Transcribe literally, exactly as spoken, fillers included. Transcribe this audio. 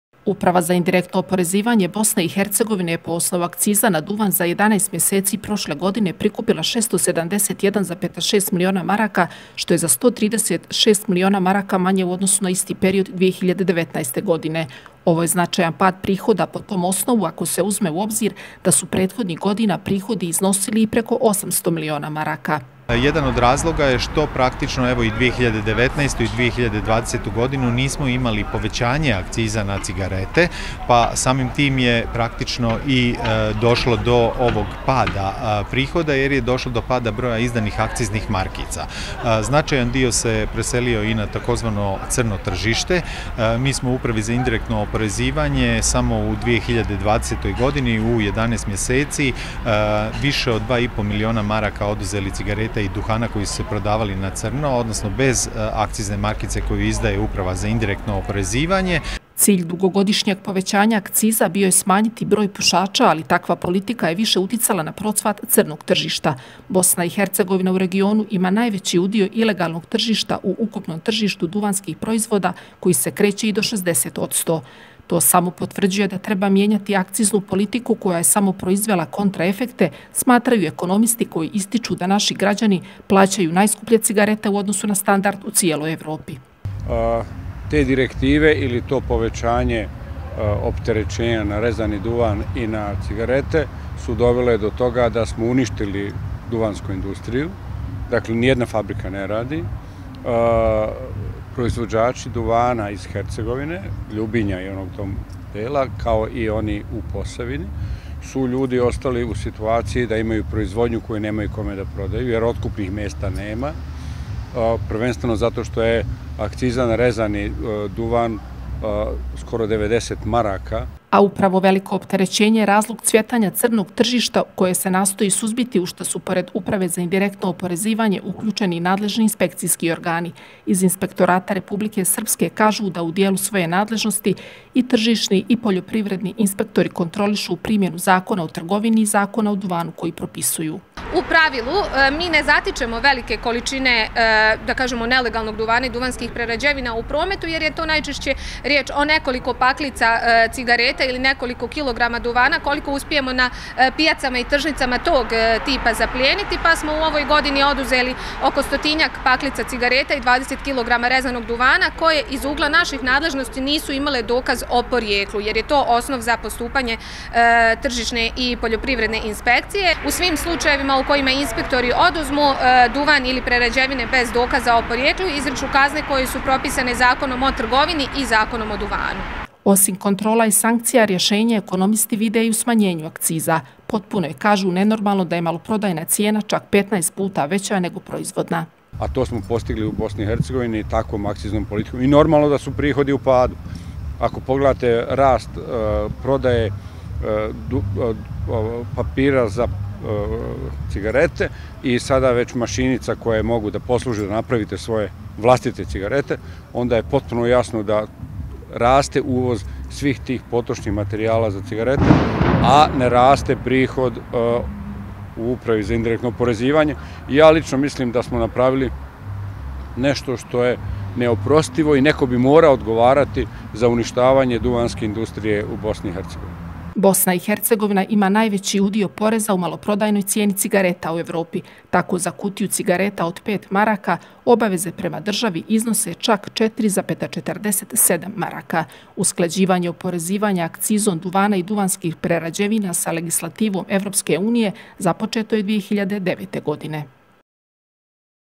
Uprava za indirektno oporezivanje Bosne i Hercegovine je po osnovu akciza na duvan za jedanaest mjeseci prošle godine prikupila šesto sedamdeset jedan zarez šest miliona maraka, što je za sto trideset šest miliona maraka manje u odnosu na isti period dvije hiljade devetnaeste. godine. Ovo je značajan pad prihoda po tom osnovu ako se uzme u obzir da su prethodnih godina prihodi iznosili i preko osamsto miliona maraka. Jedan od razloga je što praktično evo i dvije hiljade devetnaestu. i dvije hiljade dvadesetu. godinu nismo imali povećanje akciza na cigarete, pa samim tim je praktično i e, došlo do ovog pada a, prihoda jer je došlo do pada broja izdanih akciznih markica. A, značajan dio se preselio i na takozvano crno tržište. A, mi smo u Upravi za indirektno oporezivanje samo u dvije hiljade dvadesetoj. godini u jedanaest mjeseci a, više od dva i po miliona maraka oduzeli cigarete i duhana koji su se prodavali na crno, odnosno bez akcizne markice koju izdaje Uprava za indirektno oporezivanje. Cilj dugogodišnjeg povećanja akciza bio je smanjiti broj pušača, ali takva politika je više uticala na procvat crnog tržišta. Bosna i Hercegovina u regionu ima najveći udio ilegalnog tržišta u ukupnom tržištu duvanskih proizvoda koji se kreće i do šezdeset posto. To samo potvrđuje da treba mijenjati akciznu politiku koja je samo proizvela kontraefekte, smatraju ekonomisti koji ističu da naši građani plaćaju najskuplje cigarete u odnosu na standard u cijeloj Evropi. Te direktive ili to povećanje opterećenja na rezani duvan i na cigarete su dovele do toga da smo uništili duvansku industriju. Dakle, nijedna fabrika ne radi. Proizvođači duvana iz Hercegovine, Ljubinja i onog tom dela, kao i oni u Posavini, su ljudi ostali u situaciji da imaju proizvodnju koju nemaju kome da prodaju, jer otkupnih mjesta nema. Prvenstveno zato što je akciza na rezani duvan skoro devedeset maraka. A upravo veliko opterećenje je razlog cvjetanja crnog tržišta koje se nastoji suzbiti, u što su pored Uprave za indirektno oporezivanje uključeni i nadležni inspekcijski organi. Iz Inspektorata Republike Srpske kažu da u dijelu svoje nadležnosti i tržišni i poljoprivredni inspektori kontrolišu primjenu zakona o trgovini i zakona o duvanu koji propisuju. U pravilu mi ne zatičemo velike količine, da kažemo, nelegalnog duvana i duvanskih prerađevina u prometu, jer je to najčešće riječ o nekoliko paklica cigareta ili nekoliko kilograma duvana, koliko uspijemo na pijacama i tržnicama tog tipa zaplijeniti, pa smo u ovoj godini oduzeli oko stotinjak paklica cigareta i dvadeset kilograma rezanog duvana, koje iz ugla naših nadležnosti nisu imale dokaz o porijeklu, jer je to osnov za postupanje tržišne i poljoprivredne inspekcije. U svim slučajevima u kojima inspektori oduzmu duvan ili prerađevine bez dokaza o porijeklu, izriču kazne koje su propisane zakonom o trgovini i zakonom o duvanu. Osim kontrola i sankcija, rješenje ekonomisti vide i u smanjenju akciza. Potpuno je, kažu, nenormalno da je maloprodajna cijena čak petnaest puta veća nego proizvodna. A to smo postigli u Bosni i Hercegovini takvom akciznom politikom. I normalno da su prihodi u padu. Ako pogledate rast prodaje papira za cigarete i sada već mašinica koje mogu da posluže da napravite svoje vlastite cigarete, onda je potpuno jasno da raste uvoz svih tih potrošnih materijala za cigarete, a ne raste prihod u Upravi za indirektno oporezivanje. Ja lično mislim da smo napravili nešto što je neoprostivo i neko bi morao odgovarati za uništavanje duvanske industrije u Bosni i Hercegovini. Bosna i Hercegovina ima najveći udio poreza u maloprodajnoj cijeni cigareta u Evropi. Tako za kutiju cigareta od pet maraka obaveze prema državi iznose čak četiri zarez četrdeset sedam maraka. Usklađivanje oporezivanja akcizom duvana i duvanskih prerađevina sa legislativom Evropske unije započeto je dvije hiljade devete. godine.